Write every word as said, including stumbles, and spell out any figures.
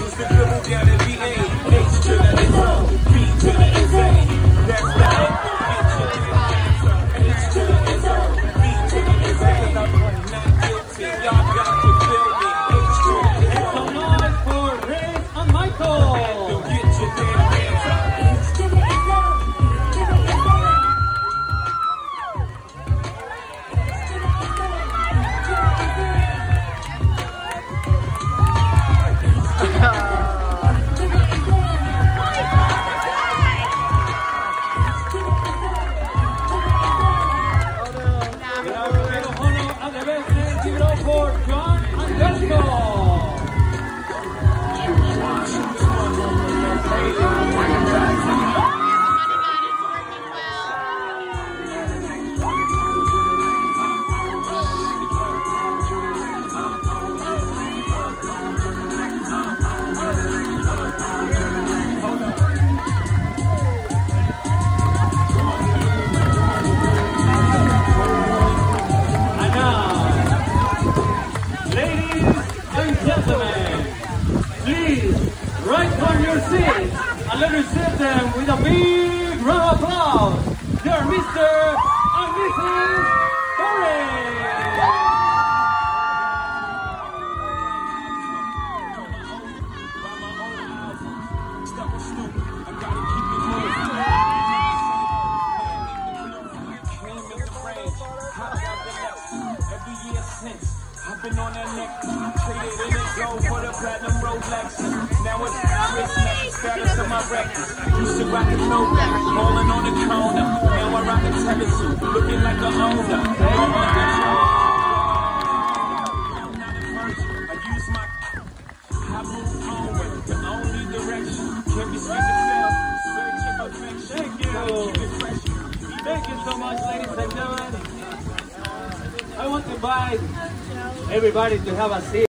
use the dribble down in V A. H to the N O, B to the S A. That's the anthem. H to the N O, B to the S A. I'm not guilty. Y'all got to feel me. H to the N O. Some noise for Rick and Michael. Don't get your damn hands up. H to the N O. And let us sit them with a big round of applause. They're Mister and Missus Berridge. I've been on that neck, traded in it gold for the platinum Rolex. Now it's Christmas, status of my records. Used to rock a throwback, rolling on the corner. Now I rock a tennis suit, looking like a owner. I'm on control. I'm not a virgin, I use my... I move onward, the only direction. Can't be scared to fail, search of perfection. Thank you. Thank you so much, ladies and gentlemen. I want to invite everybody to have a seat.